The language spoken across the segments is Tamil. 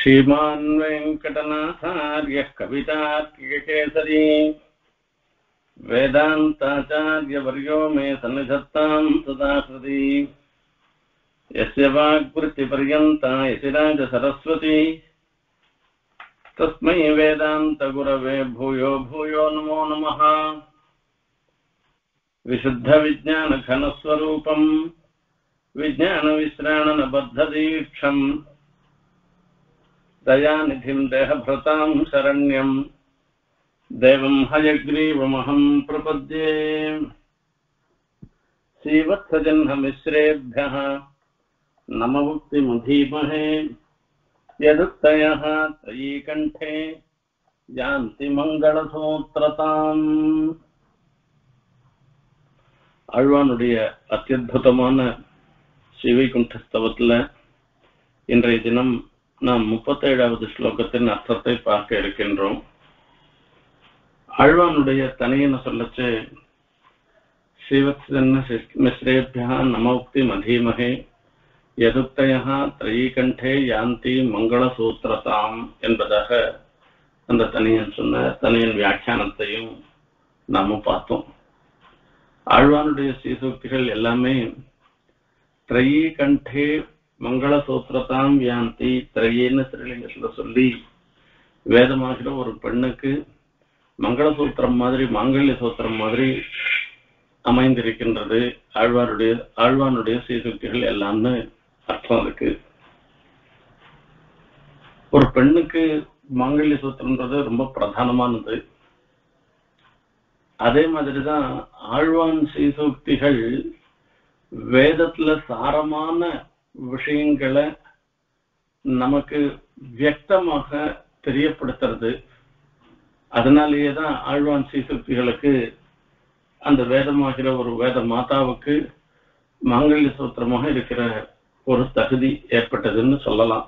श्रीमान् वेङ्कटनाथार्यः कवितार्किककेसरी वेदान्ताचार्यवर्यो मे सन्निधत्तां सदा हृदि यस्य वाग्वृत्तिपर्यन्ता यतिराजसरस्वती तस्मै वेदान्तगुरवे भूयो भूयो नमो नमः। विशुद्धविज्ञानघनस्वरूपं विज्ञानविश्राणनबद्धदीक्षम् दयानिधिं देहभृतां शरण्यं देवं हयग्रीवमहं प्रपद्ये। श्रीवत्सजह्नमिश्रेभ्यः नममुक्तिमुधीमहे यदुक्तयः त्रयीकण्ठे यान्ति मङ्गलसूत्रताम्। ஆழ்வானுடைய அத்தியுதமான ஸ்ரீவைகுண்டஸ்தவத்தில் இன்றைய தினம் நாம் 37வது ஸ்லோகத்தின் அர்த்தத்தை பார்க்க இருக்கின்றோம். ஆழ்வானுடைய தனியன சொல்லச்சு ஸ்ரீவத்சஜன்ன மிஸ்ரேபியா நமோக்தி மதீமஹே யதுக்தயா த்ரயீகண்டே யாந்தி மங்களசூத்திரதாம் என்பதாக அந்த தனியன் சொன்ன தனியன் வியாக்கியானத்தையும் நாம பார்த்தோம். ஆழ்வானுடைய ஸ்ரீசூக்திகள் எல்லாமே த்ரயீகண்டே மங்களசூத்திரதாம் யாந்தி திரையின்னு ஸ்ரீலிங்கத்துல சொல்லி வேதமாகிற ஒரு பெண்ணுக்கு மங்களசூத்திரம் மாதிரி மாங்கல்ய சூத்திரம் மாதிரி அமைந்திருக்கின்றது ஆழ்வானுடைய ஸ்ரீசூக்திகள் எல்லாம்னு அர்த்தம் இருக்கு. ஒரு பெண்ணுக்கு மாங்கல்ய சூத்திரம்ன்றது ரொம்ப பிரதானமானது. அதே மாதிரிதான் ஆழ்வான் ஸ்ரீசூக்திகள் வேதத்துல சாரமான விஷயங்களை நமக்கு வியக்தமாக தெரியப்படுத்துறது. அதனாலேயேதான் ஆழ்வான் ஸ்ரீசூக்திகளுக்கு அந்த வேதமாகிற ஒரு வேத மாதாவுக்கு மாங்கல்ய சூத்திரமாக இருக்கிற ஒரு தகுதி ஏற்பட்டதுன்னு சொல்லலாம்.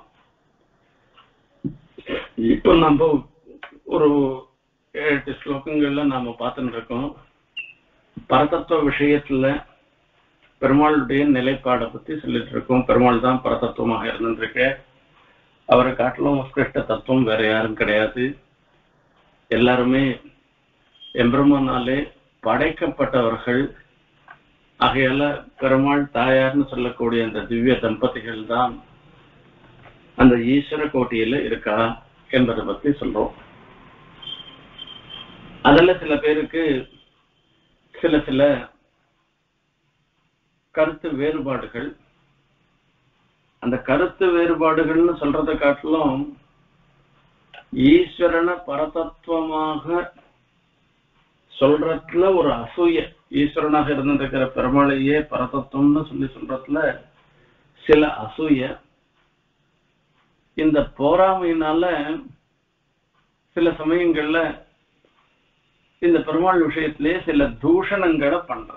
இப்போ நம்ம ஒரு 7 ஸ்லோகங்கள்ல நாம பார்த்துட்டு இருக்கோம். பரதத்துவ விஷயத்துல பெருமாளுடைய நிலைப்பாடை பத்தி சொல்லிட்டு இருக்கோம். பெருமாள் தான் பரதத்துவமாக இருந்துருக்க. அவரை காட்டிலும் உத்கிருஷ்ட தத்துவம் வேற யாரும் கிடையாது. எல்லாருமே எம்பெருமானாலே படைக்கப்பட்டவர்கள். ஆகையால பெருமாள் தாயார்னு சொல்லக்கூடிய அந்த திவ்ய தம்பதிகள் தான் அந்த ஈஸ்வர கோட்டியில இருக்கா என்பதை பத்தி சொல்றோம். அதுல சில பேருக்கு சில கருத்து வேறுபாடுகள். அந்த கருத்து வேறுபாடுகள்னு சொல்றதை காட்டிலும் ஈஸ்வரனை பரதத்துவமாக சொல்றதுல ஒரு அசூய, ஈஸ்வரனாக இருந்திருக்கிற பெருமாளையே பரதத்துவம்னு சொல்லி சொல்றதுல சில அசூய. இந்த போராமையினால சில சமயங்கள்ல இந்த பெருமாள் விஷயத்திலேயே சில தூஷணங்களை பண்ற.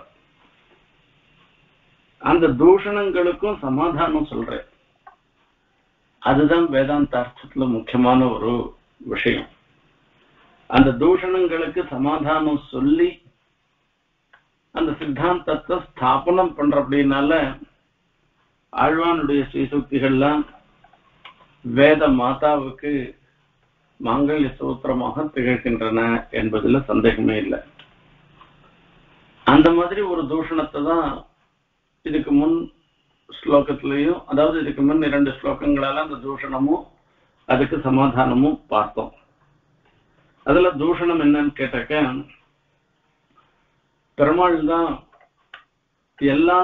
அந்த தூஷணங்களுக்கும் சமாதானம் சொல்றேன். அதுதான் வேதாந்த அர்த்தத்துல முக்கியமான ஒரு விஷயம். அந்த தூஷணங்களுக்கு சமாதானம் சொல்லி அந்த சித்தாந்தத்தை ஸ்தாபனம் பண்ற அப்படின்னால ஆழ்வானுடைய ஸ்ரீசூக்திகள்லாம் வேத மாதாவுக்கு மாங்கல்ய சூத்திரமாக திகழ்கின்றன என்பதுல சந்தேகமே இல்லை. அந்த மாதிரி ஒரு தூஷணத்தை தான் இதுக்கு முன் ஸ்லோகத்திலையும், அதாவது இதுக்கு முன் 2 ஸ்லோகங்களால அந்த தூஷணமும் அதுக்கு சமாதானமும் பார்த்தோம். அதுல தூஷணம் என்னன்னு கேட்டாக்க, பெருமாள் தான் எல்லா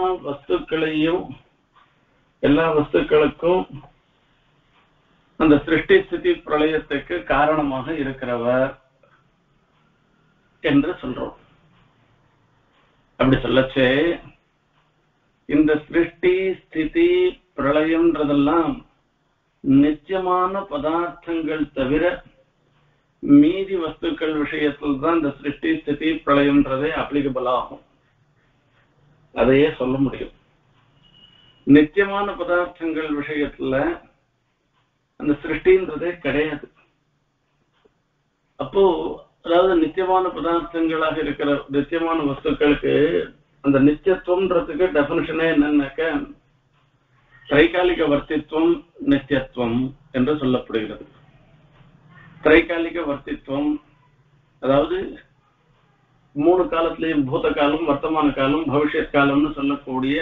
வஸ்துக்களுக்கும் அந்த சிருஷ்டி ஸ்திதி பிரளயத்துக்கு காரணமாக இருக்கிறவர் என்று சொல்றோம். அப்படி சொல்லச்சே இந்த சிருஷ்டி ஸ்திதி பிரளயம்ன்றதெல்லாம் நிச்சயமான பதார்த்தங்கள் தவிர மீதி வஸ்துக்கள் விஷயத்தில் தான் இந்த சிருஷ்டி ஸ்திதி பிரளயம்ன்றதே அப்ளிகபிள் ஆகும். அதையே சொல்ல முடியும். நிச்சயமான பதார்த்தங்கள் விஷயத்துல அந்த சிருஷ்டின்றதே கிடையாது. அப்போ அதாவது நிச்சயமான பதார்த்தங்களாக இருக்கிற நிச்சயமான வஸ்துக்களுக்கு அந்த நித்தியத்துவம்ன்றதுக்கு டெபினிஷனே என்னன்னாக்க, திரைகாலிக வர்த்தித்துவம் நித்தியத்துவம் என்று சொல்லப்படுகிறது. திரைகாலிக வர்த்தித்துவம் அதாவது 3 காலத்திலையும் பூத காலம், வர்த்தமான காலம், பவிஷ்யத் காலம்னு சொல்லக்கூடிய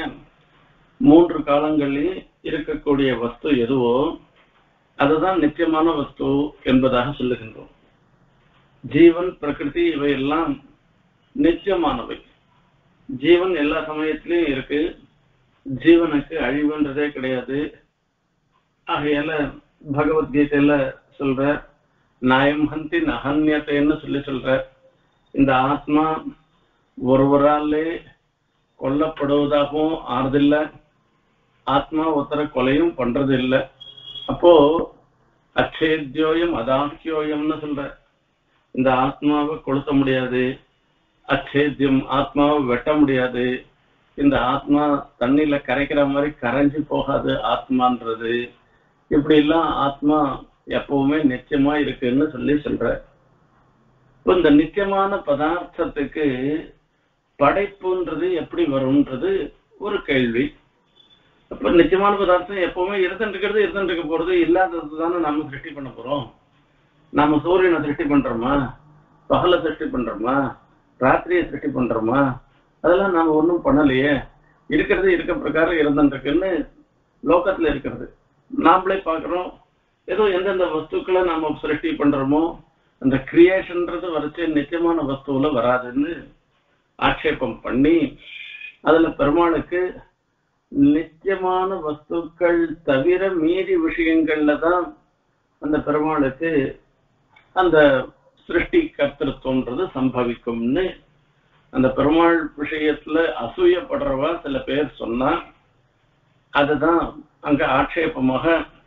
3 காலங்களில் இருக்கக்கூடிய வஸ்து எதுவோ அதுதான் நித்தியமான வஸ்து என்பதாக சொல்லுகின்றோம். ஜீவன், பிரகிருதி இவையெல்லாம் நித்தியமானவை. ஜீவன் எல்லா சமயத்திலையும் இருக்கு. ஜீவனுக்கு அழிவுன்றதே கிடையாது. ஆகையால பகவத்கீதையில சொல்ற நாயம் ஹந்தி நஹன்யத்தைன்னு சொல்ற இந்த ஆத்மா ஒருவராலே கொல்லப்படுவதாகவும் ஆறுதில்லை, ஆத்மா ஒருத்தர கொலையும் பண்றது இல்லை. அப்போ அச்சேத்யோயம் அதாக்கியோயம்னு சொல்ற இந்த ஆத்மாவை கொளுத்த முடியாது, அச்சேத்தியம் ஆத்மாவை வெட்ட முடியாது, இந்த ஆத்மா தண்ணியில கரைக்கிற மாதிரி கரைஞ்சு போகாது ஆத்மான்றது. இப்படி எல்லாம் ஆத்மா எப்பவுமே நிச்சயமா இருக்குன்னு சொல்ற. இப்போ இந்த நிச்சயமான பதார்த்தத்துக்கு படைப்புன்றது எப்படி வரும்ன்றது ஒரு கேள்வி. அப்ப நிச்சயமான பதார்த்தம் எப்பவுமே இருந்துட்டு போறது, இல்லாதது தானே நாம சிருஷ்டி பண்ண போறோம். நாம சூரியனை சிருஷ்டி பண்றோமா, பகலை சிருஷ்டி பண்றோமா, ராத்திரியை சிருஷ்டி பண்றோமா? அதெல்லாம் நாம ஒன்றும் பண்ணலையே. இருக்கிறது இருக்க பிரகாரம் இருந்துருக்குன்னு லோகத்துல இருக்கிறது நாமளே பாக்குறோம். ஏதோ எந்தெந்த வஸ்துக்களை நாம சிருஷ்டி பண்றோமோ அந்த கிரியேஷன்ன்றது வரைச்சு நிச்சயமான வஸ்துவில வராதுன்னு ஆட்சேபம் பண்ணி அதுல பெருமாளுக்கு நிச்சயமான வஸ்துக்கள் தவிர மீதி விஷயங்கள்ல தான் அந்த பெருமாளுக்கு அந்த சிருஷ்டி கர்த்தத்துவம்ன்றது சம்பவிக்கும்னு அந்த பெருமாள் விஷயத்துல அசூயப்படுறவா சில பேர் சொன்னா அதுதான் அங்க ஆட்சேபமாக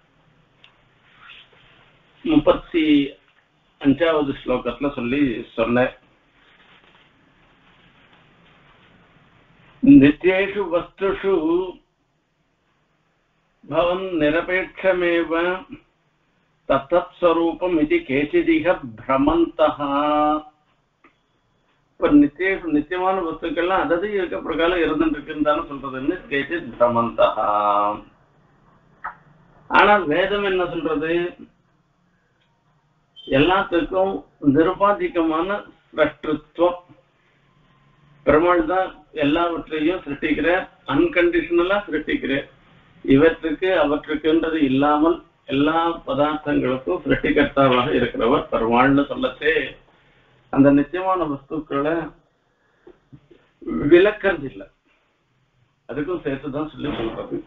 35வது ஸ்லோகத்துல சொன்ன நித்யேஷு வஸ்துஷு பவன் நிரபேட்சமேவ தத்தத் ஸ்வரூபம் இது கேசிதிக பிரமந்தஹ. இப்ப நித்தியமான வஸ்துக்கள்லாம் அதாவது இருக்க பிரகாரம் இருந்துட்டு இருக்குன்னு சொல்றதுன்னு கேசித் பிரமந்தஹா. ஆனா வேதம் என்ன சொல்றது? எல்லாத்துக்கும் நிருபாதிகமான சிருஷ்டித்துவம். பெருமாள் தான் எல்லாவற்றையும் சிருஷ்டிக்கிற, அன்கண்டிஷனலா சிருஷ்டிக்கிற. இவற்றுக்கு அவற்றுக்குன்றது இல்லாமல் எல்லா பதார்த்தங்களுக்கும் சிருஷ்டிகர்த்தாவாக இருக்கிறவர் பெருமாள்னு சொல்லச்சே அந்த நிச்சயமான வஸ்துக்களை விளக்கிறது இல்லை, அதுக்கும் சேர்த்துதான் சொல்றது.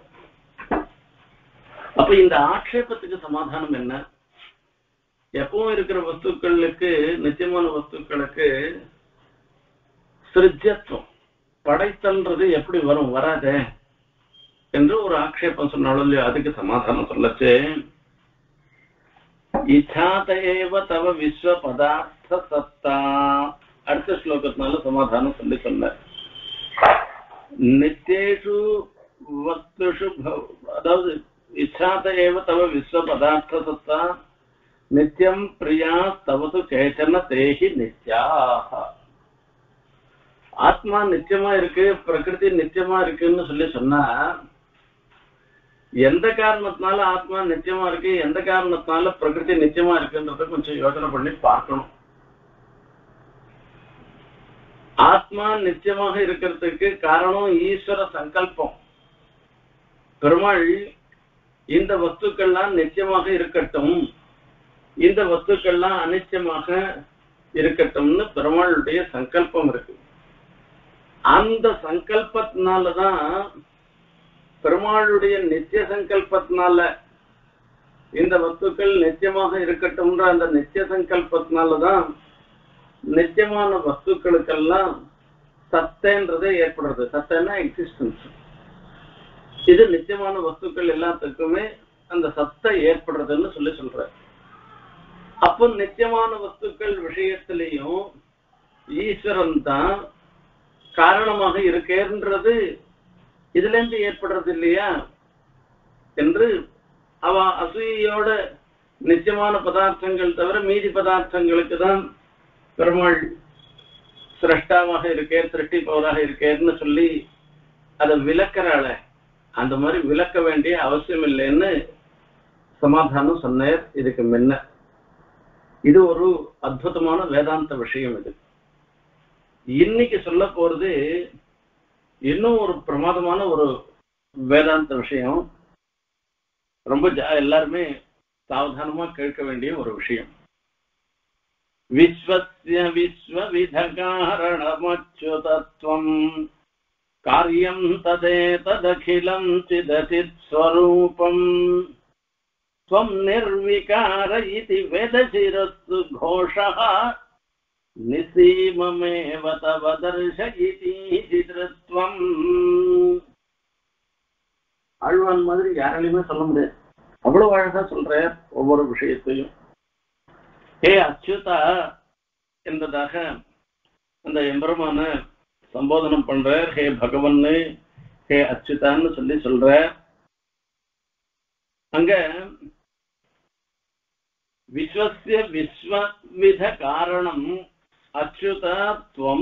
அப்ப இந்த ஆட்சேபத்துக்கு சமாதானம் என்ன? எப்பவும் இருக்கிற வஸ்துக்களுக்கு, நிச்சயமான வஸ்துக்களுக்கு சிருஜ்யத்துவம் படைத்தல்ன்றது எப்படி வரும்? வராதே என்று ஒரு ஆட்சேபம் சொன்னாலும் இல்லையா, அதுக்கு சமாதானம் சொல்லச்சே இச்சாதேவ தவ விஸ்வ பதார்த்த சத்தா. அடுத்த ஸ்லோகத்தினால சமாதானம் சொன்ன நித்யேஷு வஸ்துஷு அதாவது இச்சாதேவ தவ விஸ்வ பதார்த்த சத்தா நித்யம் பிரியா தவது கேச்சன தேஹி நித்யாக. ஆத்மா நிச்சயமா இருக்கு, பிரகிருதி நிச்சயமா இருக்குன்னு சொன்னா எந்த காரணத்தினால ஆத்மா நிச்சயமா இருக்கு, எந்த காரணத்தினால பிரகிருதி நிச்சயமா இருக்குன்றத கொஞ்சம் யோசனை பண்ணி பார்க்கணும். ஆத்மா நிச்சயமாக இருக்கிறதுக்கு காரணம் ஈஸ்வர சங்கல்பம். பெருமாள் இந்த வஸ்துக்கள்லாம் நிச்சயமாக இருக்கட்டும், இந்த வஸ்துக்கள்லாம் அனிச்சயமாக இருக்கட்டும்னு பெருமாளுடைய சங்கல்பம் இருக்கு. அந்த சங்கல்பத்தினாலதான், பெருமாளுடைய நித்திய சங்கல்பத்தினால இந்த வஸ்துக்கள் நிச்சயமாக இருக்கட்டும்ன்ற அந்த நித்திய சங்கல்பத்தினாலதான் நிச்சயமான வஸ்துக்களுக்கெல்லாம் சத்தைன்றதே ஏற்படுறது. சத்தைன்னா எக்ஸிஸ்டன்ஸ். இது நிச்சயமான வஸ்துக்கள் எல்லாத்துக்குமே அந்த சத்தை ஏற்படுறதுன்னு சொல்ற. அப்போ நிச்சயமான வஸ்துக்கள் விஷயத்திலையும் ஈஸ்வரன் தான் காரணமாக இருக்கேன்றது இதுல இருந்து ஏற்படுறது இல்லையா என்று அவ அசூயோட நிச்சயமான பதார்த்தங்கள் தவிர மீதி பதார்த்தங்களுக்கு தான் பெருமாள் சிரஷ்டாவாக இருக்கேன், சிருஷ்டிப்பவராக இருக்கேன்னு சொல்லி அதை விளக்கிறாள. அந்த மாதிரி விளக்க வேண்டிய அவசியம் இல்லைன்னு சமாதானம் சொன்னார் இதுக்கு முன்ன. இது ஒரு அற்புதமான வேதாந்த விஷயம். இது இன்னைக்கு சொல்ல போறது இன்னும் ஒரு பிரமாதமான ஒரு வேதாந்த விஷயம். ரொம்ப எல்லாருமே சாவதானமா கேட்க வேண்டிய ஒரு விஷயம். விஸ்வஸ்ய விஸ்வவித காரணமச்சுதத்வம் காரியம் ததேததகிலம் சிதசித் ஸ்வரூபம் त्वं निर्विकार इति वेदशिरस्तु घोषः निसीममेव तव दर्शयिति धृत्वम्. ஆழ்வான் மாதிரி யாராலையுமே சொல்ல முடியாது, அவ்வளவு அழகா சொல்ற ஒவ்வொரு விஷயத்தையும். ஹே அச்சுதா என்பதாக அந்த எம்பெருமான சம்போதனம் பண்ற. ஹே பகவன், ஹே அச்சுதான்னு சொல்ற. அங்க விஸ்வஸ்ய விஸ்வவித காரணம் அச்சுதா துவம்.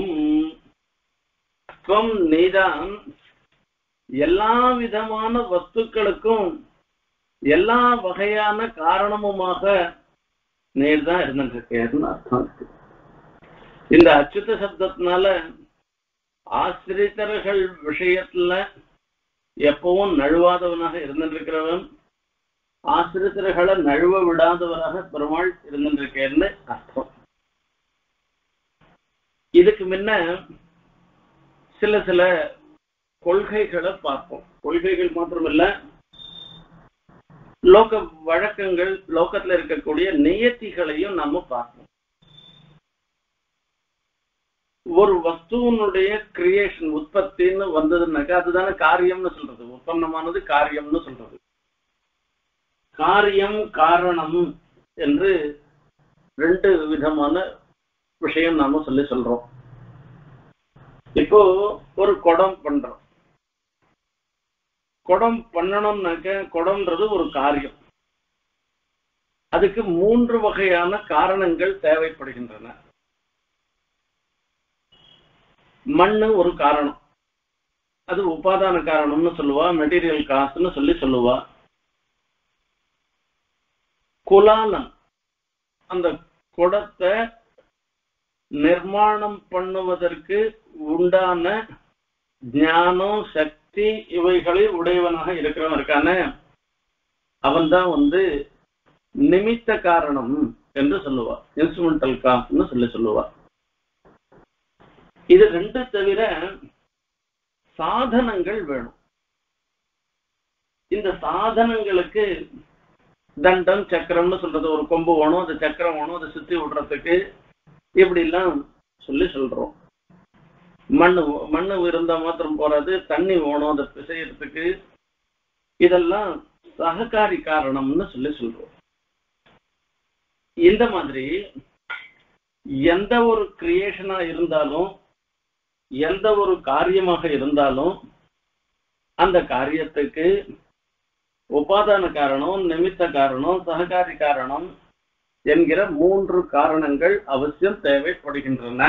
துவம் நீதான் எல்லா விதமான வஸ்துக்களுக்கும் எல்லா வகையான காரணமுமாக நீர்தான் இருந்திருக்கேன்னு அர்த்தம் இருக்கு. இந்த அச்சுத சப்தத்தினால ஆசிரியர்கள் விஷயத்துல எப்பவும் நழுவாதவனாக இருந்திருக்கிறவன், ஆசிரியர்களை நழுவ விடாதவராக பெருமாள் இருந்திருக்கேன்னு அர்த்தம். இதுக்கு முன்ன சில சில கொள்கைகளை பார்ப்போம். கொள்கைகள் மாத்திரமல்ல, லோக வழக்கங்கள், லோகத்துல இருக்கக்கூடிய நியத்திகளையும் நாம பார்ப்போம். ஒரு வஸ்துவனுடைய கிரியேஷன், உற்பத்தின்னு வந்ததுன்னாக்கா அதுதானே காரியம்னு சொல்றது. உற்பத்தமானது காரியம்னு சொல்றது. காரியம் காரணம் என்று ரெண்டு விதமான விஷயம் நாம சொல்றோம். இப்போ ஒரு குடம் பண்றோம். குடம் பண்ணணும்னாக்க குடம்ன்றது ஒரு காரியம். அதுக்கு 3 வகையான காரணங்கள் தேவைப்படுகின்றன. மண்ணு ஒரு காரணம், அது உபாதான காரணம்னு சொல்லுவா, மெட்டீரியல் காஸ்ட்னு சொல்லுவா. குலாலம், அந்த குடத்தை நிர்மாணம் பண்ணுவதற்கு உண்டான ஞானம், சக்தி இவைகளை உடையவனாக இருக்கிறவன் இருக்கான, அவன் தான் நிமித்த காரணம் என்று சொல்லுவா, இன்ஸ்ட்ருமெண்டல் காஸ்ட்னு சொல்லுவா. இது ரெண்டு தவிர சாதனங்கள் வேணும். இந்த சாதனங்களுக்கு தண்டம், சக்கரம்னு சொல்றது, ஒரு கொம்பு வேணும், அது சக்கரம் வேணும், அதை சுத்தி விடுறதுக்கு, இப்படி எல்லாம் சொல்றோம். மண்ணு இருந்தா மாத்திரம் போறாது, தண்ணி வேணும் அதை பிசையறதுக்கு. இதெல்லாம் சககாரி காரணம்னு சொல்றோம். இந்த மாதிரி எந்த ஒரு கிரியேஷனா இருந்தாலும், எந்த ஒரு காரியமாக இருந்தாலும், அந்த காரியத்துக்கு உபாதான காரணம், நிமித்த காரணம், சககாரி காரணம் என்கிற 3 காரணங்கள் அவசியம் தேவைப்படுகின்றன.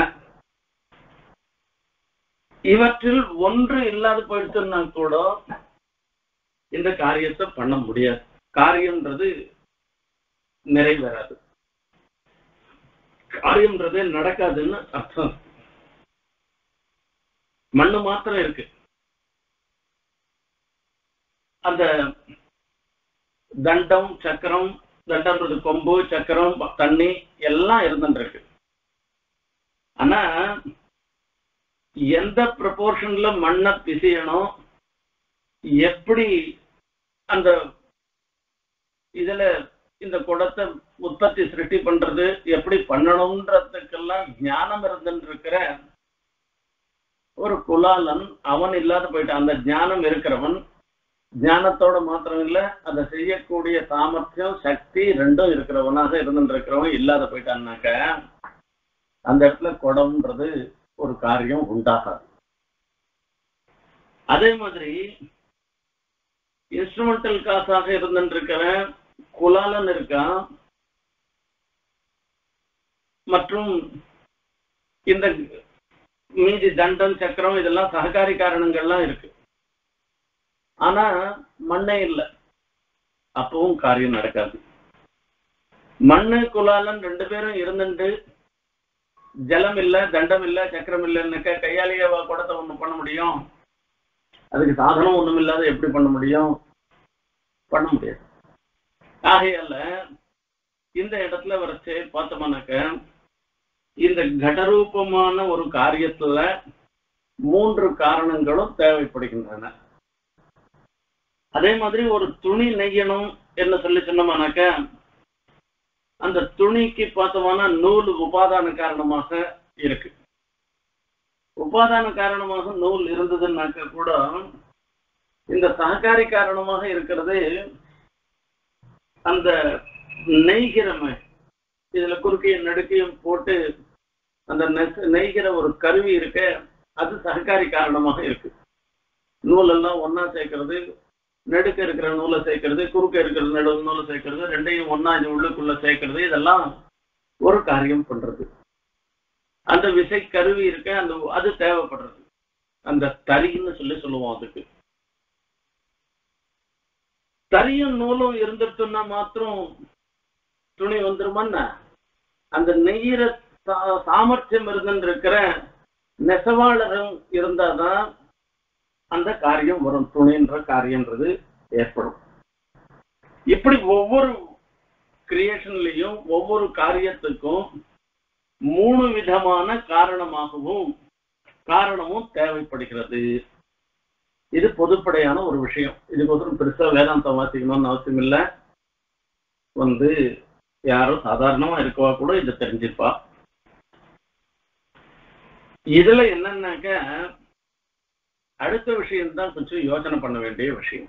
இவற்றில் ஒன்று இல்லாத போயிடுச்சுன்னா கூட இந்த காரியத்தை பண்ண முடியாது. காரியம்ன்றது நிறைவேறாது, காரியம்ன்றதே நடக்காதுன்னு அர்த்தம். மண்ணு மாத்திரம் இருக்கு, அந்த தண்டம், சக்கரம், தண்டம்ன்றது கொம்பு, சக்கரம், தண்ணி எல்லாம் இருந்துருக்கு. ஆனா எந்த ப்ரொபோர்ஷன்ல மண்ணை பிசையணும், எப்படி அந்த இதுல இந்த குடத்தை உற்பத்தி சிருஷ்டி பண்றது, எப்படி பண்ணணும்ன்றதுக்கெல்லாம் ஞானம் இருந்துருக்கிற ஒரு குலாலன் அவன் இல்லாத போயிட்டான். அந்த ஞானம் இருக்கிறவன், ஞானத்தோட மாத்திரம் இல்ல, அதை செய்யக்கூடிய சாமர்த்தியம், சக்தி ரெண்டும் இருக்கிறவனாக இருந்துருக்கிறவன் இல்லாத போயிட்டான்னாக்க அந்த இடத்துல குடம்ன்றது ஒரு காரியம் உண்டாகாது. அதே மாதிரி இன்ஸ்ட்ருமெண்டல் காசாக இருந்துருக்கிறவன் குலாலன் இருக்கான், மற்றும் இந்த மீதி தண்டம், சக்கரம் இதெல்லாம் சககாரி காரணங்கள்லாம் இருக்கு. ஆனா மண்ணே இல்லை, அப்பவும் காரியம் நடக்காது. மண்ணு குலாலன் ரெண்டு பேரும் இருந்துட்டு ஜலம் இல்ல, தண்டம் இல்ல, சக்கரம் இல்லைன்னாக்க கையாலேயே குடத்தை ஒண்ணு பண்ண முடியும்? அதுக்கு சாதனம் ஒண்ணும் இல்லாத எப்படி பண்ண முடியும்? பண்ண முடியாது. ஆகையால இந்த இடத்துல வரைச்சு பார்த்தோம்னாக்க இந்த கடரூபமான ஒரு காரியத்துல 3 காரணங்களும் தேவைப்படுகின்றன. அதே மாதிரி ஒரு துணி நெய்யணும் என்ன சொல்லி சொன்னோம்னாக்க அந்த துணிக்கு பார்த்தோம்னா நூல் உபாதான காரணமாக இருக்கு. உபாதான காரணமாக நூல் இருந்ததுன்னாக்க கூட இந்த சககாரி காரணமாக இருக்கிறது அந்த நெய்கிறமை. இதுல குறுக்கையும் நடுக்கையும் போட்டு அந்த நெய்கிற ஒரு கருவி இருக்க, அது சககாரி காரணமாக இருக்கு. நூலெல்லாம் ஒன்னா சேர்க்கிறது, நடுக்க இருக்கிற நூலை சேர்க்கிறது, குறுக்க இருக்கிற நூலை சேர்க்கிறது, ரெண்டையும் ஒன்னா இது உள்ளுக்குள்ள சேர்க்கிறது, இதெல்லாம் ஒரு காரியம் பண்றது. அந்த விசை கருவி இருக்க, அந்த அது தேவைப்படுறது. அந்த தறின்னு சொல்லுவோம். அதுக்கு தறியும் நூலும் இருந்துட்டுன்னா மாத்திரம் துணி வந்துருமான்னா, அந்த நெய்யிற சாமர்த்தியம் இருந்துருக்கிற நெசவாளரும் இருந்தாதான் அந்த காரியம் வரும், துணின்ற காரியம்ன்றது ஏற்படும். இப்படி ஒவ்வொரு கிரியேஷன்லயும் ஒவ்வொரு காரியத்துக்கும் 3 விதமான காரணமும் தேவைப்படுகிறது. இது பொதுப்படையான ஒரு விஷயம். இதுக்கோசரம் பெருசா வேதாந்தம் வாசிக்கணும்னு அவசியம் இல்லை. யாரும் சாதாரணமா இருக்கவா கூட இதை தெரிஞ்சிருப்பா. இதுல என்னன்னாக்க அடுத்த விஷயம்தான் கொஞ்சம் யோசனை பண்ண வேண்டிய விஷயம்.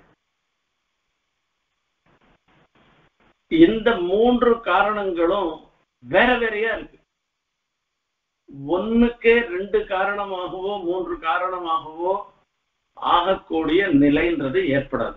இந்த 3 காரணங்களும் வேற வேறையா இருக்கு. ஒண்ணுக்கே 2 காரணமாகவோ 3 காரணமாகவோ ஆகக்கூடிய நிலைன்றது ஏற்படாது.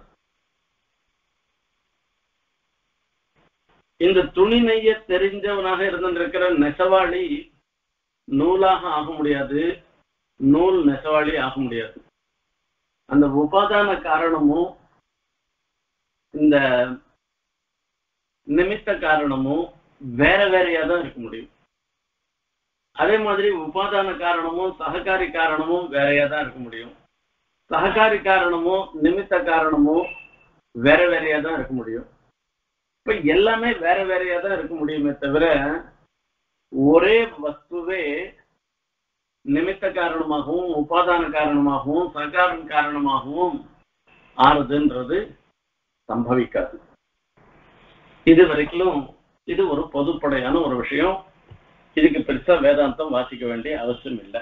இந்த துணி நெய்ய தெரிஞ்சவனாக இருந்திருக்கிற நெசவாளி நூலாக ஆக முடியாது, நூல் நெசவாளி ஆக முடியாது. அந்த உபாதான காரணமும் இந்த நிமித்த காரணமும் வேற வேறையா தான் இருக்க முடியும். அதே மாதிரி உபாதான காரணமும் சககாரி காரணமும் வேறையா தான் இருக்க முடியும். சககாரி காரணமும் நிமித்த காரணமும் வேற வேறையா தான் இருக்க முடியும். இப்ப எல்லாமே வேற வேறையா தான் இருக்க முடியுமே தவிர ஒரே வஸ்துவே நிமித்த காரணமாகவும் உபாதான காரணமாகவும் சககாரம் காரணமாகவும் ஆறுதுன்றது சம்பவிக்காது. இது வரைக்கும் இது ஒரு பொதுப்படையான ஒரு விஷயம். இதுக்கு பெருசா வேதாந்தம் வாசிக்க வேண்டிய அவசியம் இல்லை.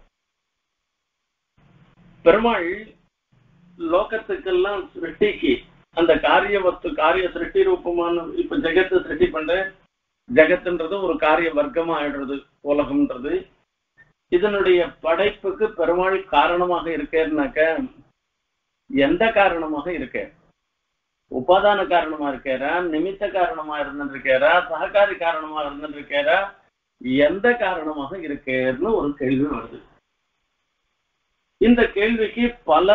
பெருமாள் லோகத்துக்கெல்லாம் சிருஷ்டிக்கு அந்த காரிய சிருஷ்டி ரூபமான இப்ப ஜெகத்தை சிருஷ்டி பண்ற ஜெகத்துன்றது ஒரு காரிய வர்க்கமா ஆயிடுறது உலகம்ன்றது. இதனுடைய படைப்புக்கு பெருமாள் காரணமாக இருக்கேன்னாக்க எந்த காரணமாக இருக்க? உபாதான காரணமா இருக்காரா, நிமித்த காரணமா இருந்திருக்காரா, சககாரி காரணமா இருந்திருக்காரா, எந்த காரணமாக இருக்கேன்னு ஒரு கேள்வி வருது. இந்த கேள்விக்கு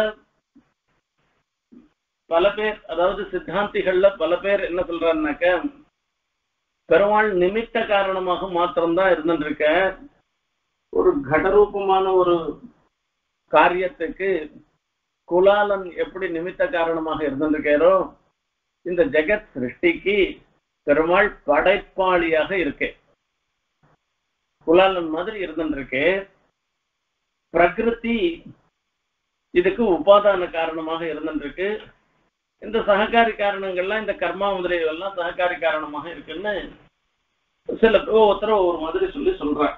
பல பேர், அதாவது சித்தாந்திகள்ல பல பேர் என்ன சொல்றாருனாக்க பெருமாள் நிமித்த காரணமாக மாத்திரம்தான் இருந்துருக்க. ஒரு கடரூபமான ஒரு காரியத்துக்கு குலாலன் எப்படி நிமித்த காரணமாக இருந்திருக்காரோ இந்த ஜெகத் சிருஷ்டிக்கு பெருமாள் படைப்பாளியாக இருக்கே. குலாலன் மாதிரி இருந்துருக்கு. பிரகிருதி இதுக்கு உபாதான காரணமாக இருந்துருக்கு. இந்த சககாரி காரணங்கள்லாம் இந்த கர்மா முதலியெல்லாம் சககாரி காரணமாக இருக்குன்னு சில ஒருத்தர் ஒரு மாதிரி சொல்ற.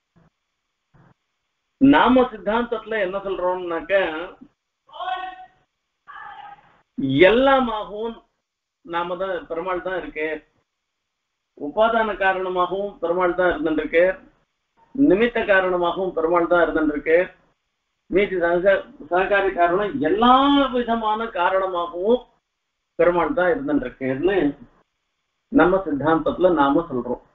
நாம சித்தாந்தத்துல என்ன சொல்றோம்னாக்க எல்லாமாகவும் நாம தான் பெருமாள் தான் இருக்கு. உபாதான காரணமாகவும் பெருமாள் தான் இருந்துருக்கு. நிமித்த காரணமாகவும் பெருமாள் தான் இருந்துருக்கு. மீதி சககாரி காரணம் எல்லா விதமான காரணமாகவும் பெருமாள் தான் இருந்துருக்குன்னு நம்ம சித்தாந்தத்துல நாம சொல்றோம்.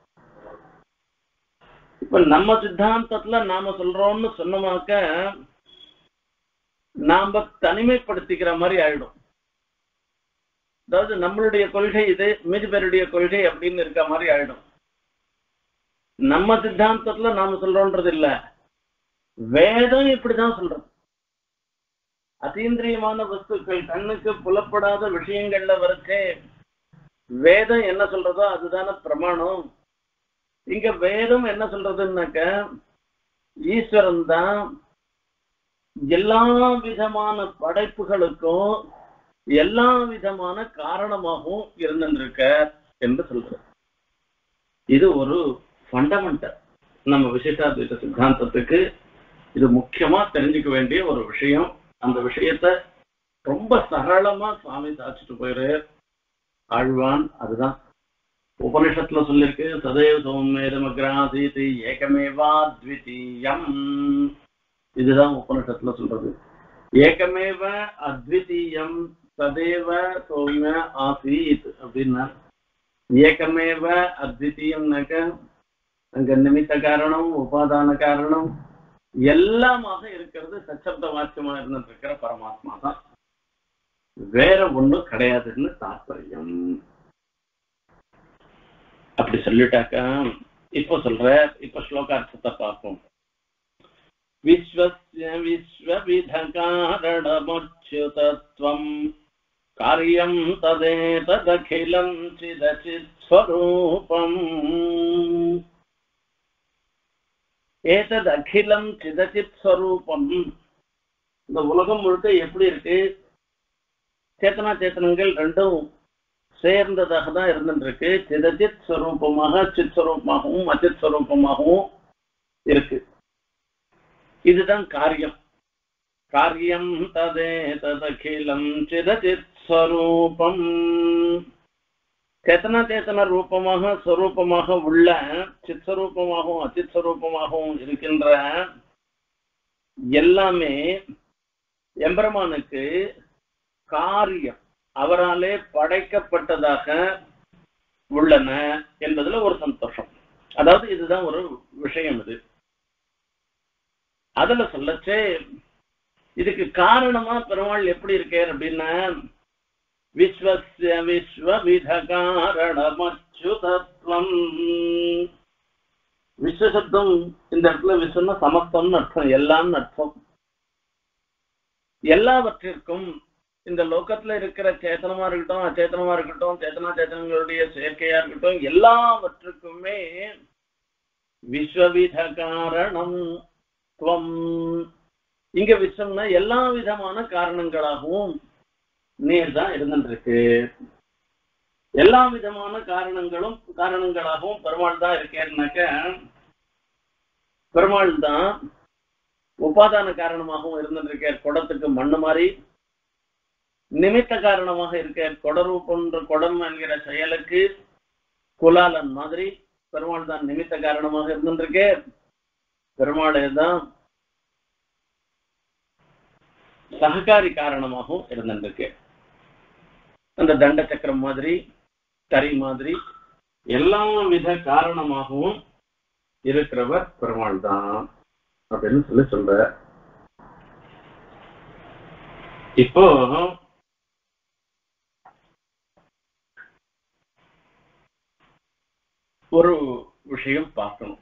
இப்ப நம்ம சித்தாந்தத்துல நாம சொல்றோம்னு சொன்னமாக்க நாம தனிமைப்படுத்திக்கிற மாதிரி ஆயிடும். அதாவது நம்மளுடைய கொள்கை இது, மீதி பேருடைய கொள்கை அப்படின்னு இருக்க மாதிரி ஆயிடும். நம்ம சித்தாந்தத்துல நாம சொல்றோன்றது இல்ல, வேதம் இப்படிதான் சொல்றது. அதீந்திரியமான வஸ்துக்கள், கண்ணுக்கு புலப்படாத விஷயங்கள்ல வரைச்சே வேதம் என்ன சொல்றதோ அதுதான பிரமாணம். இங்க வேதம் என்ன சொல்றதுன்னாக்க, ஈஸ்வரன் தான் எல்லா விதமான படைப்புகளுக்கும் எல்லா விதமான காரணமாகவும் இருந்திருக்க என்று சொல்றது. இது ஒரு ஃபண்டமெண்டல் நம்ம விசிஷ்டாத்வைத சித்தாந்தத்துக்கு இது முக்கியமா தெரிஞ்சுக்க வேண்டிய ஒரு விஷயம். அந்த விஷயத்த ரொம்ப சரளமா சுவாமி சாச்சிட்டு போயிரு ஆழ்வான். அதுதான் உபனிஷத்துல சொல்லிருக்கு, சதேவ சௌமேதமக்ராசீதி ஏகமேவா அத்விதீயம். இதுதான் உபனிஷத்துல சொல்றது. ஏகமேவ அத்விதீயம் சதேவ சௌமிய ஆசீத் அப்படின்னா, ஏகமேவ அத்விதீயம்னாக்க அங்க நிமித்த காரணம் உபாதான காரணம் எல்லாமாக இருக்கிறது சச்சப்த வாக்கியமா இருந்துட்டு இருக்கிற பரமாத்மா தான், வேற ஒண்ணும் கிடையாதுன்னு தாற்பயம். அப்படி சொல்லிட்டாக்கா இப்ப சொல்ற, இப்ப ஸ்லோகார்த்தத்தை பார்ப்போம். விஸ்வஸ்ய விஸ்வவித காரணமச்சுதத்வம் காரியம் ததேததகிலம் சிதசித் ஸ்வரூபம். ஏதத் அகிலம் சிதசித் ஸ்வரூபம். இந்த உலகம் முழுக்க எப்படி இருக்கு, சேத்தனா சேத்தனங்கள் ரெண்டும் சேர்ந்ததாக தான் இருந்துருக்கு. சிதசித் ஸ்வரூபமாக, சித் ஸ்வரூபமாகவும் அச்சித் ஸ்வரூபமாகவும் இருக்கு. இதுதான் காரியம். காரியம் ததேததகிலம் சிதசித் ஸ்வரூபம். சேத்தனா சேத்தன ரூபமாக ஸ்வரூபமாக உள்ள சித் ஸ்வரூபமாகவும் அச்சித் ஸ்வரூபமாகவும் இருக்கின்ற எல்லாமே எம்பெருமானுக்கு காரியம், அவராலே படைக்கப்பட்டதாக உள்ளன என்பதுல ஒரு சந்தோஷம். அதாவது இதுதான் ஒரு விஷயம். இது அதுல சொல்லச்சே இதுக்கு காரணமா பெருமாள் எப்படி இருக்கார் அப்படின்னா, விஸ்வஸ்ய விஸ்வவித காரணமச்சுதத்வம். விஸ்வசப்தம் இந்த இடத்துல விஸ்வம்னா சமஸ்தம்னு அர்த்தம், எல்லாம் அர்த்தம். எல்லாவற்றிற்கும் இந்த லோகத்துல இருக்கிற சேத்தனமா இருக்கட்டும் அச்சேத்தனமா இருக்கட்டும், சேத்தனா சேத்தனங்களுடைய செயற்கையா இருக்கட்டும், எல்லாவற்றுக்குமே விஸ்வவித காரணம் துவம். இங்க விஸ்வம்னா எல்லா விதமான காரணங்களாகவும் நீர் தான் இருந்துருக்கு. எல்லா விதமான காரணங்களாகவும் பெருமாள் தான் இருக்கேன்னாக்க, பெருமாள் தான் உபாதான காரணமாகவும் இருந்துருக்கார். குடத்துக்கு மண்ணு மாதிரி நிமித்த காரணமாக இருக்கார். கொடரூபன்ற குடம் என்கிற செயலுக்கு குலாலன் மாதிரி பெருமாள் தான் நிமித்த காரணமாக இருந்துருக்கார். பெருமாளே தான் சககாரி காரணமாகவும் இருந்துருக்கு. அந்த தண்ட சக்கரம் மாதிரி தறி மாதிரி எல்லா வித காரணமாகவும் இருக்கிறவர் பெருமாள் தான் அப்படின்னு சொல்ற. இப்போ ஒரு விஷயம் பார்க்கணும்.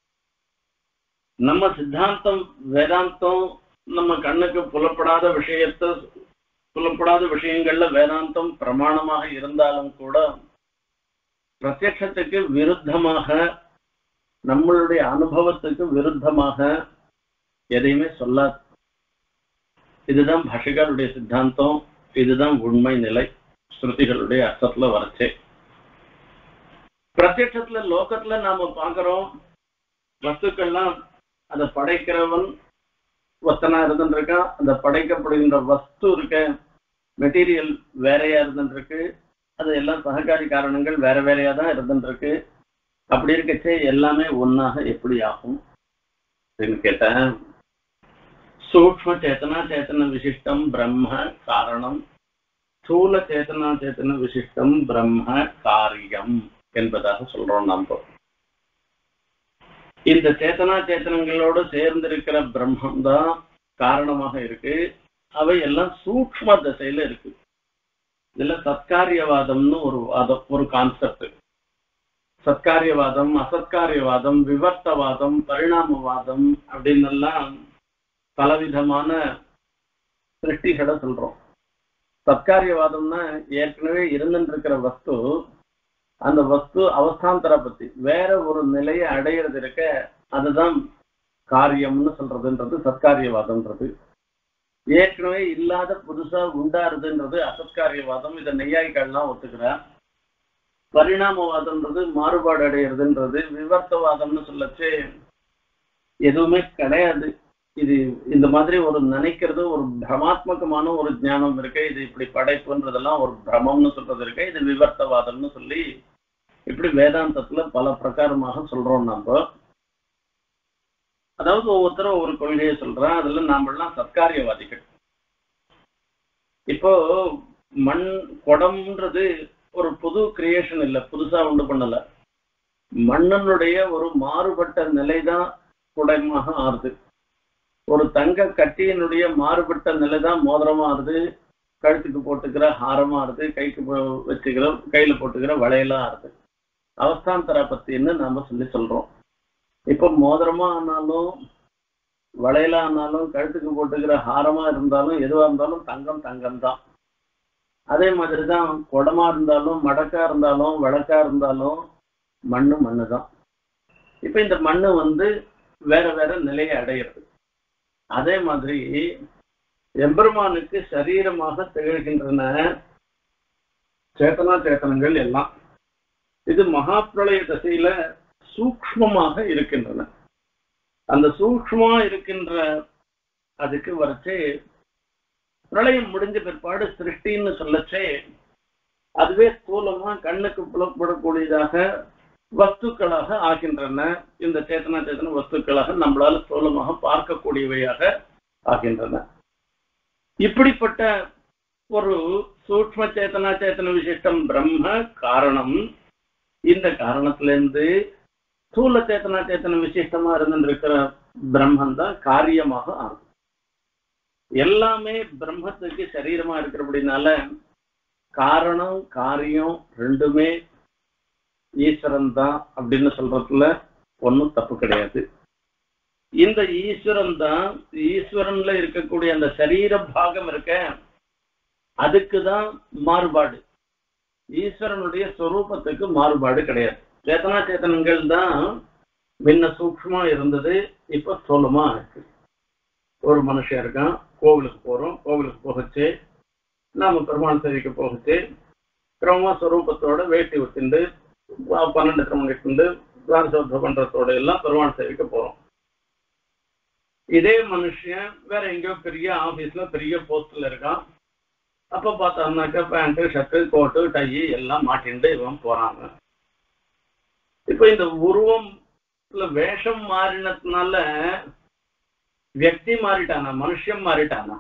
நம்ம சித்தாந்தம் வேதாந்தம் நம்ம கண்ணுக்கு புலப்படாத விஷயங்கள்ல வேதாந்தம் பிரமாணமாக இருந்தாலும் கூட பிரத்யட்சத்துக்கு விருத்தமாக, நம்மளுடைய அனுபவத்துக்கு விருத்தமாக எதையுமே சொல்லாது. இதுதான் பாஷிகாருடைய சித்தாந்தம், இதுதான் உண்மை நிலை. ஸ்ருதிகளுடைய அர்த்தத்துல வரச்சே பிரத்யட்சத்துல லோகத்துல நாம பாக்குறோம் வஸ்துக்கள்லாம், அதை படைக்கிறவன் வஸ்தனா இருந்துருக்கான், அந்த படைக்கப்படுகின்ற வஸ்து இருக்க மெட்டீரியல் வேறையா இருந்துருக்கு, அது எல்லாம் சககாரி காரணங்கள் வேற வேறையா தான் இருந்துருக்கு. அப்படி இருக்கச்சே எல்லாமே ஒன்னாக எப்படி ஆகும் அப்படின்னு கேட்டேன். சூக்ஷ்ம சேத்தனா சேத்தன விசிஷ்டம் பிரம்ம காரணம், ஸ்தூல சேத்தனா சேத்தன விசிஷ்டம் பிரம்ம காரியம் என்பதாக சொல்றோம். நம்ம இந்த சேத்தனா சேத்தனங்களோடு சேர்ந்திருக்கிற பிரம்மம் தான் காரணமாக இருக்கு. அவை எல்லாம் சூக்ஷ்ம திசையில இருக்கு. இதுல சத்காரியவாதம்னு ஒரு வாதம், ஒரு கான்செப்ட். சத்காரியவாதம், அசத்காரியவாதம், விவர்த்தவாதம், பரிணாமவாதம் அப்படின்னு எல்லாம் பலவிதமான சிருஷ்டிகளை சொல்றோம். சத்காரியவாதம்னா ஏற்கனவே இருந்துட்டு இருக்கிற வஸ்து, அந்த வஸ்து அவஸ்தாந்தர பத்தி வேற ஒரு நிலையை அடையிறது இருக்க, அதுதான் காரியம்னு சொல்றதுன்றது சத்காரியவாதம்ன்றது. ஏற்கனவே இல்லாத புதுசா உண்டாருதுன்றது அசத்காரியவாதம். இதை நெய்யாய்கள்லாம் ஒத்துக்கிறார். பரிணாமவாதம்ன்றது மாறுபாடு அடையிறதுன்றது. விவர்த்தவாதம்னு சொல்லச்சு எதுவுமே கிடையாது, இது இந்த மாதிரி ஒரு நினைக்கிறது, ஒரு பிரமாத்மகமான ஒரு ஞானம் இருக்கு, இது இப்படி படைப்புன்றதெல்லாம் ஒரு பிரமம்னு சொல்றது இருக்கு, இது விவர்த்தவாதம்னு சொல்லி இப்படி வேதாந்தத்துல பல பிரகாரமாக சொல்றோம் நம்ம. அதாவது ஒவ்வொருத்தரும் ஒவ்வொரு கொள்கையை சொல்றான். அதுல நாமெல்லாம் சத்காரியவாதிகள். இப்போ மண் குடம்ன்றது ஒரு புது கிரியேஷன் இல்லை, புதுசா உண்டு பண்ணல. மண்ணனுடைய ஒரு மாறுபட்ட நிலைதான் குடமாக ஆறுது. ஒரு தங்க கட்டியினுடைய மாறுபட்ட நிலைதான் மோதிரமா ஆறுது, கழுத்துக்கு போட்டுக்கிற ஹாரமா ஆறுது, கைக்கு வச்சுக்கிற கையில போட்டுக்கிற வளையலா ஆறுது. அவஸ்தாந்தர பத்தின்னு நாம சொல்றோம். இப்ப மோதிரமா ஆனாலும் வளையலா ஆனாலும் கழுத்துக்கு போட்டுக்கிற ஹாரமா இருந்தாலும் எதுவா இருந்தாலும் தங்கம் தங்கம் தான். அதே மாதிரிதான் குடமா இருந்தாலும் மடக்கா இருந்தாலும் வழக்கா இருந்தாலும் மண்ணு மண்ணு தான். இப்ப இந்த மண்ணு வேற வேற நிலையை அடையிறது. அதே மாதிரி எம்பெருமானுக்கு சரீரமாக திகழ்கின்றன சேத்தனா சேத்தனங்கள் எல்லாம். இது மகா பிரளய தசையில சூக்ஷ்மமாக இருக்கின்றன. அந்த சூக்ஷ்மமா இருக்கின்ற அதுக்கு வரைச்சு பிரளயம் முடிஞ்ச பிற்பாடு சிருஷ்டின்னு சொல்லச்சே அதுவே ஸ்தூலமா கண்ணுக்கு புலப்படக்கூடியதாக வஸ்துக்களாக ஆகின்றன. இந்த சேத்தனா சேத்தன வஸ்துக்களாக நம்மளால ஸ்தூலமாக பார்க்கக்கூடியவையாக ஆகின்றன. இப்படிப்பட்ட ஒரு சூக்ஷ்ம சேத்தனா சேத்தன விசிஷ்டம் பிரம்ம காரணம். இந்த காரணத்திலிருந்து ஸ்தூல சேத்தனா சேத்தன விசிஷ்டமா இருந்திருக்கிற பிரம்மன் தான் காரியமாக ஆகும். எல்லாமே பிரம்மத்துக்கு சரீரமா இருக்கிறபடினால காரணம் காரியம் ரெண்டுமே ஈஸ்வரன் தான் அப்படின்னு சொல்றதுல ஒன்றும் தப்பு கிடையாது. இந்த ஈஸ்வரன் தான், ஈஸ்வரன்ல இருக்கக்கூடிய அந்த சரீர பாகம் இருக்க அதுக்குதான் மாறுபாடு. ஈஸ்வரனுடைய ஸ்வரூபத்துக்கு மாறுபாடு கிடையாது. சேத்தனா சேத்தனங்கள் தான் முன்ன சூக்ஷ்மா இருந்தது, இப்ப ஸ்தூலமா இருக்கு. ஒரு மனுஷன் இருக்கான், கோவிலுக்கு போறோம், கோவிலுக்கு போகச்சு நாம பெருமாள் சேவைக்கு போகச்சு கிரமமா ஸ்வரூபத்தோட வேட்டி விட்டுண்டு 12 கிரமணிட்டு பிரான்சோத்த பண்றதோட எல்லாம் பெருமாள் சேவைக்கு போறோம். இதே மனுஷன் வேற எங்கேயோ பெரிய ஆபீஸ்ல பெரிய போஸ்ட்ல இருக்கான். அப்ப பார்த்தோம்னாக்கா பேண்ட் ஷர்ட்டு கோட்டு டை எல்லாம் மாட்டிண்டு இவன் போறாங்க. இப்ப இந்த உருவம்ல வேஷம் மாறினதுனால வியக்தி மாறிட்டானா, மனுஷன் மாறிட்டானா?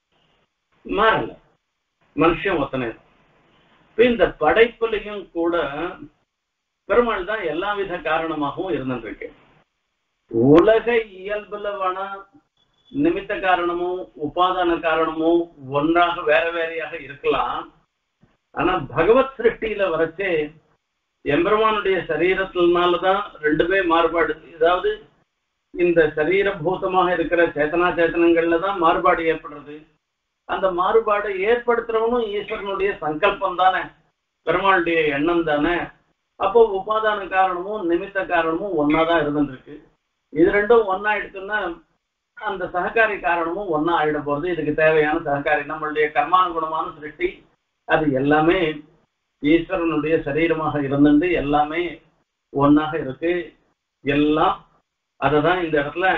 மாறல, மனுஷன் ஒத்தனை. இப்ப இந்த படைப்புலையும் கூட பெருமாள் தான் எல்லா வித காரணமாகவும் இருந்துருக்கு. உலக இயல்புல வேணா நிமித்த காரணமும் உபாதான காரணமும் ஒன்றாக வேற வேறையாக இருக்கலாம். ஆனா பகவத் சிருஷ்டியில வரைச்சே எம்பெருமானுடைய சரீரத்தினாலதான் ரெண்டுமே மாறுபாடு. அதாவது இந்த சரீரபூதமாக இருக்கிற சேத்தனா சேத்தனங்கள்ல தான் மாறுபாடு ஏற்படுறது. அந்த மாறுபாடை ஏற்படுத்துறவனும் ஈஸ்வரனுடைய சங்கல்பம் தானே, பெருமாளுடைய எண்ணம் தானே. அப்போ உபாதான காரணமும் நிமித்த காரணமும் ஒன்னாதான் இருந்துருக்கு. இது ரெண்டும் ஒன்னா எடுத்துன்னா அந்த சககாரி காரணமும் ஒன்னா ஆயிட போறது. இதுக்கு தேவையான சககாரி நம்மளுடைய கர்மானுகுணமான சிருஷ்டி அது எல்லாமே ஈஸ்வரனுடைய சரீரமாக இருந்துட்டு எல்லாமே ஒன்னாக இருக்கு. எல்லாம் அததான் இந்த இடத்துல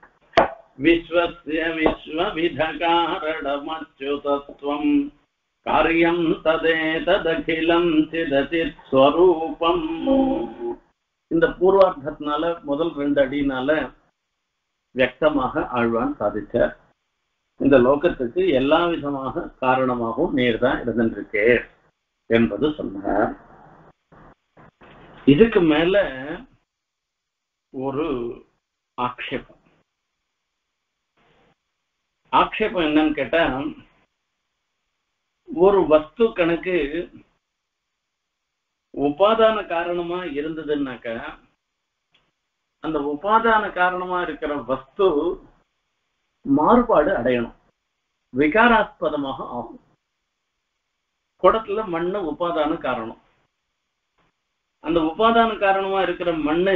விஸ்வஸ்ய விஸ்வவித காரணமச்சுதத்வம் காரியம் ததேததகிலம் சிதசித் ஸ்வரூபம். இந்த பூர்வார்த்தத்தினால முதல் 2 அடியினால வியக்தமாக ஆழ்வான் சாதிச்சார். இந்த லோகத்துக்கு எல்லா விதமாக காரணமாகவும் நீர் தான் இருந்திருக்கே என்பது சொன்னார். இதுக்கு மேல ஒரு ஆக்ஷேபம். ஆக்ஷேபம் என்னன்னு கேட்டா, ஒரு வஸ்து கணக்கு உபாதான காரணமா இருந்ததுன்னாக்க அந்த உபாதான காரணமா இருக்கிற வஸ்து மாறுபாடு அடையணும், விகாராஸ்பதமாக ஆகும். குடத்துல மண்ணு உபாதான காரணம். அந்த உபாதான காரணமா இருக்கிற மண்ணு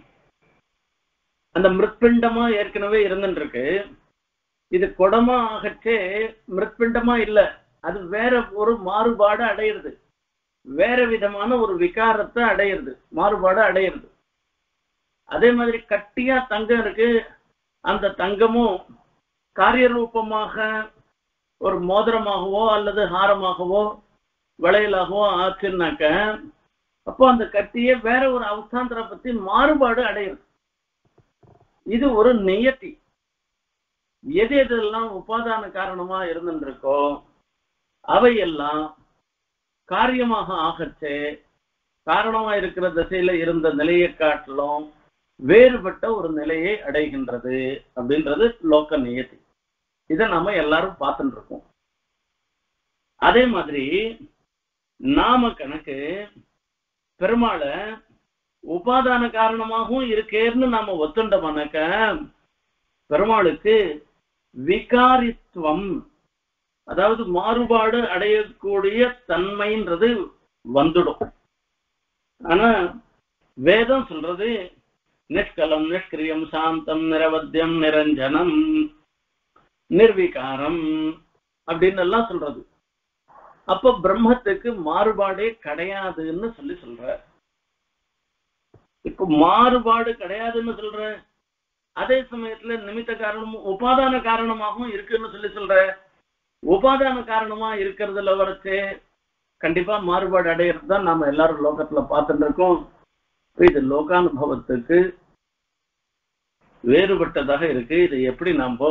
அந்த மிருத்பிண்டமா ஏற்கனவே இருந்துட்டு இருக்கு. இது குடமா ஆகச்சே மிருத்பிண்டமா இல்ல, அது வேற ஒரு மாறுபாடு அடையிறது, வேற விதமான ஒரு விகாரத்தை அடையிறது, மாறுபாடு அடையிறது. அதே மாதிரி கட்டியா தங்கம் இருக்கு, அந்த தங்கமும் காரியரூபமாக ஒரு மோதிரமாகவோ அல்லது ஹாரமாகவோ வளையலாகவோ ஆச்சுன்னாக்க அப்போ அந்த கட்டியே வேற ஒரு அவஸ்தாந்திர பத்தி மாறுபாடு அடையிறது. இது ஒரு நியத்தி. எது எதெல்லாம் உபாதான காரணமா இருந்துருக்கோ அவையெல்லாம் காரியமாக ஆகச்சே காரணமா இருக்கிற திசையில இருந்த நிலையை காட்டிலும் வேறுபட்ட ஒரு நிலையை அடைகின்றது அப்படின்றது லோக நியதி. இதை நாம எல்லாரும் பார்த்துட்டு இருக்கோம். அதே மாதிரி நாம கணக்கு பெருமாளை உபாதான காரணமாகவும் இருக்கேன்னு நாம ஒத்துண்டோம்னாக்க பெருமாளுக்கு விகாரித்துவம், அதாவது மாறுபாடு அடையக்கூடிய தன்மைன்றது வந்துடும். ஆனா வேதம் சொல்றது நிஷ்கலம் நிஷ்கிரியம் சாந்தம் நிரவத்தியம் நிரஞ்சனம் நிர்விகாரம் அப்படின்னு எல்லாம் சொல்றது. அப்ப பிரம்மத்துக்கு மாறுபாடே கிடையாதுன்னு சொல்ற. இப்ப மாறுபாடு கிடையாதுன்னு சொல்ற, அதே சமயத்துல நிமித்த காரணமும் உபாதான காரணமாகவும் இருக்குன்னு சொல்ற. உபாதான காரணமா இருக்கிறதுல வரைச்சே கண்டிப்பா மாறுபாடு அடையிறது தான் நாம எல்லாரும் லோகத்துல பார்த்துட்டு இருக்கோம். இது லோகானுபவத்துக்கு வேறுபட்டதாக இருக்கு. இது எப்படி நாம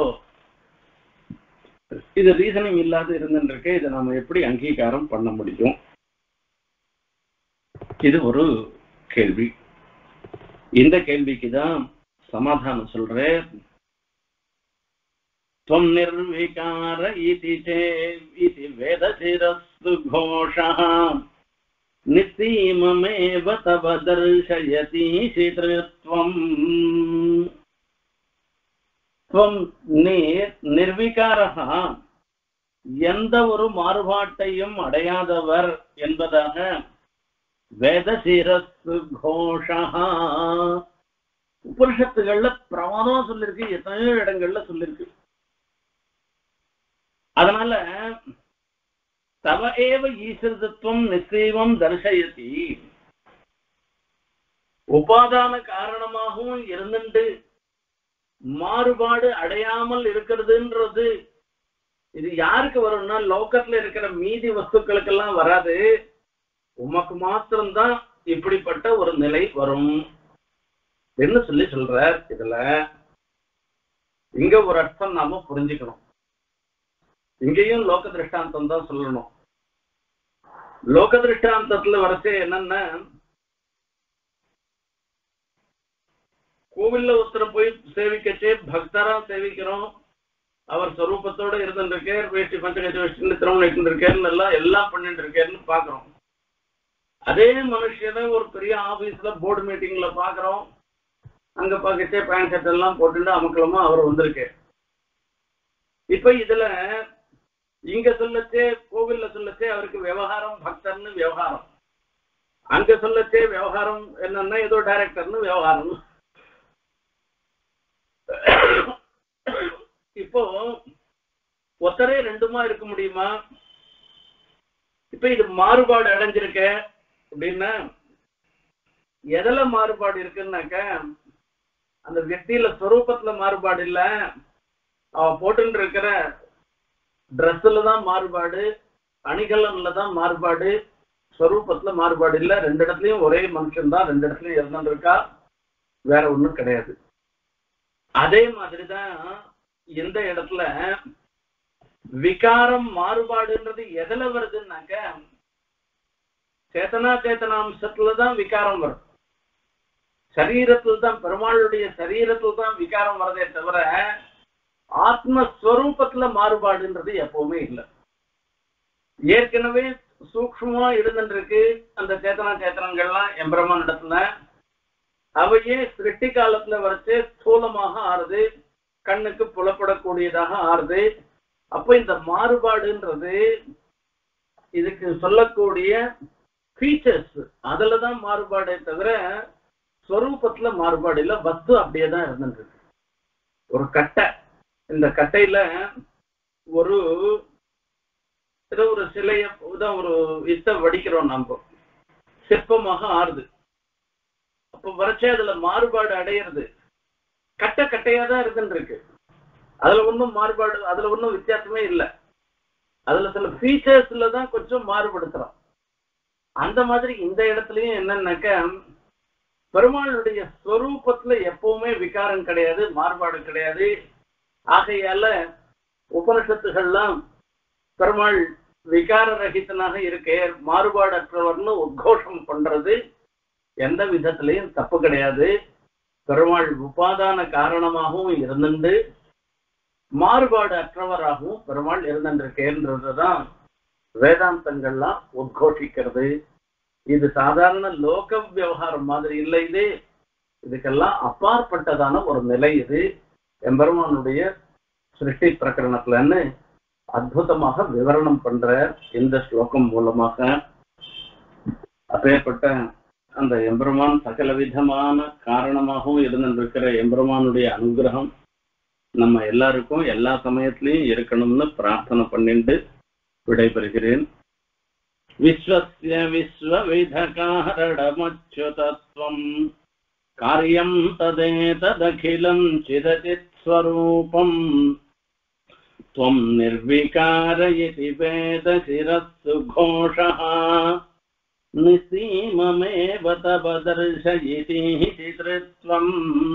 இது ரீசனிங் இல்லாத இருந்துருக்கு, இதை நாம எப்படி அங்கீகாரம் பண்ண முடியும்? இது ஒரு கேள்வி. இந்த கேள்விக்குதான் சமாதானம் சொல்றேன். त्वं निर्विकार इति चेत् वेदशिरस्तु घोषः निस्सीममेव तव दर्शयति चित्रत्वम्. त्वं निर्विकारः, எந்த ஒரு மாறுபாட்டையும் அடையாதவர் என்பதாக வேதசிரஸ்து கோஷः உபனிஷத்துகள்ல பிரமாதம் சொல்லிருக்கு, எத்தனையோ இடங்கள்ல சொல்லிருக்கு. அதனால தவ ஏவ ஈஸ்வரத்துவம் நிச்சயம் தர்சயதி, உபாதான காரணமாகவும் இருந்துட்டு மாறுபாடு அடையாமல் இருக்கிறதுன்றது இது யாருக்கு வரும்னா லோகத்துல இருக்கிற மீதி வஸ்துக்களுக்கெல்லாம் வராது, உமக்கு மாத்திரம்தான் இப்படிப்பட்ட ஒரு நிலை வரும் என்ன சொல்றார். இதுல இங்க ஒரு அர்த்தம் நாம புரிஞ்சுக்கணும். இங்கேயும் லோக திருஷ்டாந்தம் தான் சொல்லணும். லோக திருஷ்டாந்தத்துல வரைச்சே என்னன்னா, கோவில்ல ஒருத்தர் போய் சேவிக்கச்சே பக்தரா சேவிக்கிறோம், அவர் ஸ்வரூபத்தோட இருந்துருக்கார், வேஷ்டி பஞ்சகஜ வேஷ்டி திருமணம் இருக்காருன்னு எல்லாம் பண்ணிட்டு இருக்காருன்னு பாக்குறோம். அதே மனுஷனை ஒரு பெரிய ஆபீஸ்ல போர்டு மீட்டிங்ல பாக்குறோம், அங்க பாக்கச்சே பேண்ட் ஷர்ட் எல்லாம் போட்டுட்டு அமக்கலமா அவர் வந்திருக்கு. இப்ப இதுல இங்க சொல்லச்சே கோவில்ல சொல்லச்சே அவருக்கு விவகாரம் பக்தர்னு விவகாரம், அங்க சொல்லச்சே விவகாரம் என்னன்னா ஏதோ டைரக்டர்னு விவகாரம். இப்போ ஒத்தரே ரெண்டுமா இருக்க முடியுமா? இப்ப இது மாறுபாடு அடைஞ்சிருக்க அப்படின்னா எதுல மாறுபாடு இருக்குன்னாக்க அந்த व्यक्तिயில ஸ்வரூபத்துல மாறுபாடு இல்ல, அவ போட்டு இருக்கிற ட்ரெஸ்ல தான் மாறுபாடு, அணிகலன்ல தான் மாறுபாடு, ஸ்வரூபத்துல மாறுபாடு இல்ல. ரெண்டு இடத்துலயும் ஒரே மனுஷன் தான், ரெண்டு இடத்துலயும் இருந்துட்டு இருக்கா, வேற ஒண்ணும் கிடையாது. அதே மாதிரிதான் இந்த இடத்துல விகாரம் மாறுபாடுன்றது எதுல வருதுன்னாக்க சேத்தனா சேத்தனாம்சத்துலதான் விகாரம் வரும். சரீரத்தில் தான், பெருமாளுடைய சரீரத்தில் தான் விகாரம் வரதே தவிர ஆத்மஸ்வரூபத்துல மாறுபாடுன்றது எப்பவுமே இல்லை. ஏற்கனவே சூக்ஷ்மமா இருந்துருக்கு அந்த சேத்தனங்கள்லாம் எம்பெருமான் இடத்துல. அவையே சிருஷ்டி காலத்துல வரைச்சு ஸ்தூலமாக ஆறுது, கண்ணுக்கு புலப்படக்கூடியதாக ஆறுது. அப்ப இந்த மாறுபாடுன்றது இதுக்கு சொல்லக்கூடிய ஃபீச்சர்ஸ், அதுலதான் மாறுபாடே தவிர ஸ்வரூபத்துல மாறுபாடு இல்ல. வஸ்து அப்படியேதான் இருந்துருக்கு. ஒரு கட்டை, இந்த கட்டையில ஒரு ஏதோ ஒரு சிலைய ஒரு இத்த வடிக்கிறோம், நம்ம சிற்பமாக ஆறுது. அப்ப வரைச்சே அதுல மாறுபாடு அடையிறது. கட்டையா தான் இருந்துருக்கு, அதுல ஒன்றும் மாறுபாடு, அதுல ஒன்றும் வித்தியாசமே இல்லை. அதுல சில ஃபீச்சர்ஸ்ல தான் கொஞ்சம் மாறுபடுத்துறோம். அந்த மாதிரி இந்த இடத்துலயும் என்னன்னாக்க பெருமாளுடைய ஸ்வரூபத்துல எப்பவுமே விகாரம் கிடையாது, மாறுபாடு கிடையாது. ஆகையால உபனிஷத்துகள்லாம் பெருமாள் விகார ரகிதனாக இருக்கே, மாறுபாடற்றவர்னு உத்கோஷம் பண்றது எந்த விதத்திலையும் தப்பு கிடையாது. பெருமாள் உபாதான காரணமாகவும் இருந்துண்டு மாறுபாடு அற்றவராகவும் பெருமாள் இருந்திருக்கேன்றதுதான் வேதாந்தங்கள்லாம் உத்கோஷிக்கிறது. இது சாதாரண லோக விவகாரம் மாதிரி இல்லை. இதுக்கெல்லாம் அப்பாற்பட்டதான ஒரு நிலை இது எம்பெருமானுடைய சிருஷ்டி பிரகரணத்துலன்னு அற்புதமாக விவரணம் பண்ற இந்த ஸ்லோகம் மூலமாக. அப்பேற்பட்ட அந்த எம்பெருமான் சகல விதமான காரணமாகவும் இருந்திருக்கிற எம்பெருமானுடைய அனுகிரகம் நம்ம எல்லாருக்கும் எல்லா சமயத்திலையும் இருக்கணும்னு பிரார்த்தனை பண்ணிட்டு விடைபெறுகிறேன். விஸ்வஸ்ய விஸ்வவிதகாரணமச்சுதத்வம் காரியம் ததேததகிலம் சிதசித் ஸ்வரூபம் त्वं निर्विकारयति वेदशिरस्सु घोषः निसीममेव तव दर्शयति चित्रित्वम्।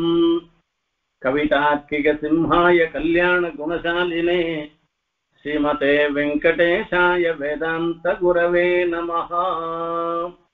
कवितार्किकसिंहाय कल्याणगुणशालिने श्रीमते वेङ्कटेशाय वेदान्तगुरवे नमः।